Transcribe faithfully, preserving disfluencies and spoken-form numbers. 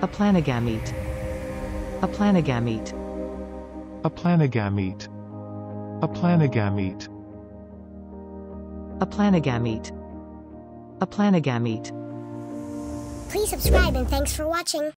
aplanogamete, aplanogamete, aplanogamete, aplanogamete, aplanogamete, aplanogamete. Please subscribe and thanks for watching.